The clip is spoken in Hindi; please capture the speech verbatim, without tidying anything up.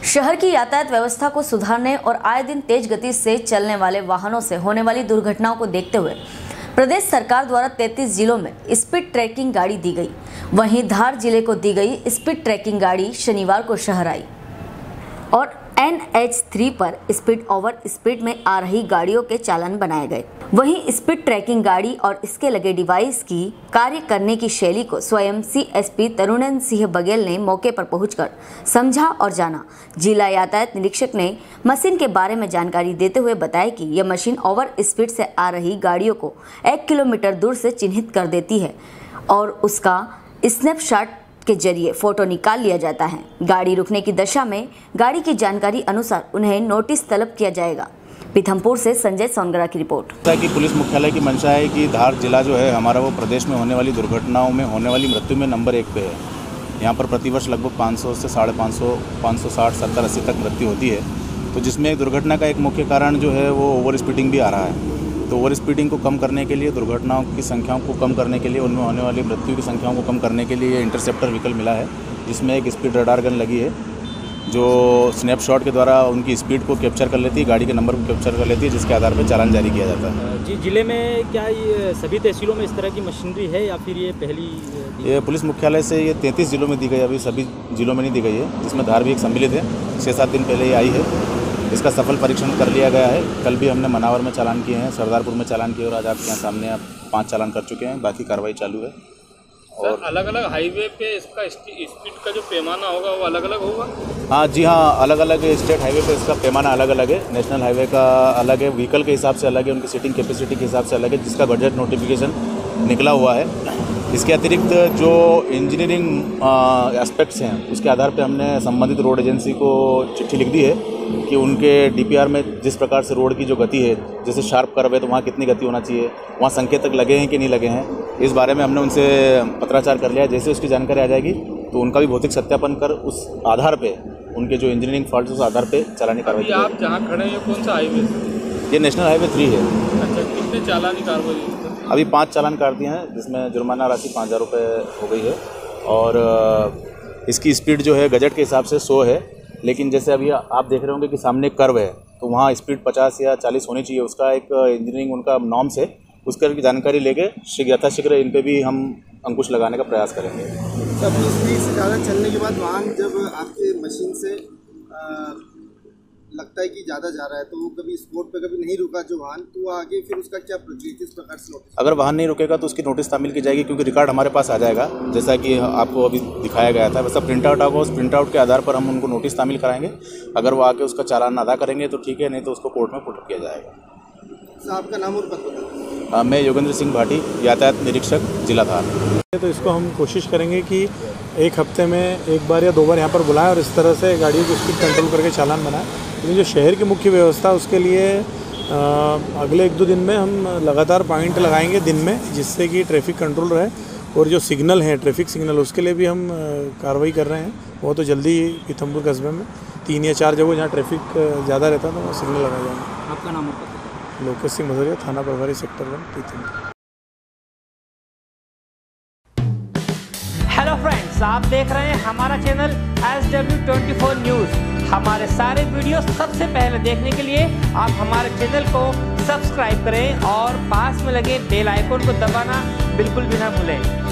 शहर की यातायात व्यवस्था को सुधारने और आए दिन तेज गति से चलने वाले वाहनों से होने वाली दुर्घटनाओं को देखते हुए प्रदेश सरकार द्वारा तैंतीस जिलों में स्पीड ट्रैकिंग गाड़ी दी गई। वहीं धार जिले को दी गई स्पीड ट्रैकिंग गाड़ी शनिवार को शहर आई और एन एच थ्री पर स्पीड ओवर स्पीड में आ रही गाड़ियों के चालान बनाए गए। वहीं स्पीड ट्रैकिंग गाड़ी और इसके लगे डिवाइस की कार्य करने की शैली को स्वयं C S P Tarunendra Singh Baghel ने मौके पर पहुंचकर समझा और जाना। जिला यातायात निरीक्षक ने मशीन के बारे में जानकारी देते हुए बताया कि यह मशीन ओवर स्पीड से आ रही गाड़ियों को एक किलोमीटर दूर से चिन्हित कर देती है और उसका स्नैपशॉट के जरिए फोटो निकाल लिया जाता है। गाड़ी रुकने की दशा में गाड़ी की जानकारी अनुसार उन्हें नोटिस तलब किया जाएगा। पीथमपुर से संजय सोनगरा की रिपोर्ट। कि पुलिस मुख्यालय की मंशा है कि धार जिला जो है हमारा वो प्रदेश में होने वाली दुर्घटनाओं में होने वाली मृत्यु में नंबर एक पे है। यहाँ पर प्रतिवर्ष लगभग पाँच सौ से साढ़े पाँच सौ पाँच सौ साठ सत्तर अस्सी तक मृत्यु होती है। तो जिसमें दुर्घटना का एक मुख्य कारण जो है वो ओवर स्पीडिंग भी आ रहा है। तो ओवर स्पीडिंग को कम करने के लिए, दुर्घटनाओं की संख्याओं को कम करने के लिए, उनमें होने वाली मृत्यु की संख्याओं को कम करने के लिए ये इंटरसेप्टर व्हीकल मिला है, जिसमें एक स्पीड रडार गन लगी है जो स्नैपशॉट के द्वारा उनकी स्पीड को कैप्चर कर लेती है, गाड़ी के नंबर को कैप्चर कर लेती है, जिसके आधार पर चालान जारी किया जाता है। जी, जिले में क्या ये सभी तहसीलों में इस तरह की मशीनरी है या फिर ये पहली? ये पुलिस मुख्यालय से ये तैंतीस जिलों में दी गई, अभी सभी जिलों में नहीं दी गई है, जिसमें धार भी एक सम्मिलित है। छः सात दिन पहले ये आई है। इसका सफल परीक्षण कर लिया गया है। कल भी हमने मनावर में चालान किए हैं, सरदारपुर में चालान किए और आज आपके यहाँ सामने आप पाँच चालान कर चुके हैं। बाकी कार्रवाई चालू है। और अलग अलग हाईवे पे इसका स्पीड का जो पैमाना होगा वो अलग अलग होगा? हाँ जी हाँ, अलग अलग स्टेट हाईवे पे इसका पैमाना अलग अलग है। नेशनल हाईवे का अलग है, व्हीकल के हिसाब से अलग है, उनकी सीटिंग कैपेसिटी के हिसाब से अलग है, जिसका बजट नोटिफिकेशन निकला हुआ है। इसके अतिरिक्त जो इंजीनियरिंग एस्पेक्ट्स हैं उसके आधार पे हमने संबंधित रोड एजेंसी को चिट्ठी लिख दी है कि उनके डीपीआर में जिस प्रकार से रोड की जो गति है, जैसे शार्प कर्व है तो वहाँ कितनी गति होना चाहिए, वहाँ संकेतक लगे हैं कि नहीं लगे हैं, इस बारे में हमने उनसे पत्राचार कर लिया है। जैसे उसकी जानकारी आ जाएगी तो उनका भी भौतिक सत्यापन कर उस आधार पे उनके जो इंजीनियरिंग फॉल्ट उस आधार पे चालानी कार्रवाई। आप जहाँ खड़े हैं कौन सा हाईवे? ये नेशनल हाईवे थ्री है। अच्छा, कितने चालानी कार्रवाई? अभी पाँच चालान काट दिए हैं, जिसमें जुर्माना राशि पाँच हज़ार रुपये हो गई है और इसकी स्पीड जो है गजट के हिसाब से सौ है। लेकिन जैसे अभी आप देख रहे होंगे कि सामने एक कर्व है तो वहाँ स्पीड पचास या चालीस होनी चाहिए, उसका एक इंजीनियरिंग उनका नॉर्म्स है, उसकी जानकारी लेके यथाशीघ्र इन पे भी हम अंकुश लगाने का प्रयास करेंगे। तब स्पीड से ज़्यादा चलने के बाद वाहन जब आपके मशीन से आ, लगता है कि ज़्यादा जा रहा है तो वो कभी स्पॉट पे कभी नहीं रुका जो वाहन, तो आगे फिर उसका क्या प्रक्रिया, किस प्रकार से नोटिस? अगर वाहन नहीं रुकेगा तो उसकी नोटिस तामील की जाएगी, क्योंकि रिकॉर्ड हमारे पास आ जाएगा जैसा कि आपको अभी दिखाया गया था। वैसा प्रिंट आउट होगा, उस प्रिंट आउट के आधार पर हम उनको नोटिस तामील कराएंगे। अगर वो आके उसका चालान अदा करेंगे तो ठीक है, नहीं तो उसको कोर्ट में पुट किया जाएगा। आपका नाम और पता? हाँ, मैं योगेंद्र सिंह भाटी, यातायात निरीक्षक, जिला धार। तो इसको हम कोशिश करेंगे कि एक हफ्ते में एक बार या दो बार यहाँ पर बुलाएं और इस तरह से गाड़ियों की स्पीड कंट्रोल करके चालान बनाएं। लेकिन जो शहर की मुख्य व्यवस्था उसके लिए आ, अगले एक दो दिन में हम लगातार पॉइंट लगाएंगे दिन में, जिससे कि ट्रैफिक कंट्रोल रहे। और जो सिग्नल हैं, ट्रैफिक सिग्नल, उसके लिए भी हम कार्रवाई कर रहे हैं। वो तो जल्दी ही पीथमपुर कस्बे में तीन या चार जगह जहाँ ट्रैफिक ज़्यादा रहता है तो वहाँ सिग्नल लगाए जाएंगे। आपका नाम और पता? लोकेश सिंह मधुरिया, थाना प्रभारी, sector one, Pithampur. Hello friends, आप देख रहे हैं हमारा channel S W twenty four news. हमारे सारे वीडियो सबसे पहले देखने के लिए आप हमारे चैनल को सब्सक्राइब करें और पास में लगे बेल आइकन को दबाना बिल्कुल भी ना भूलें।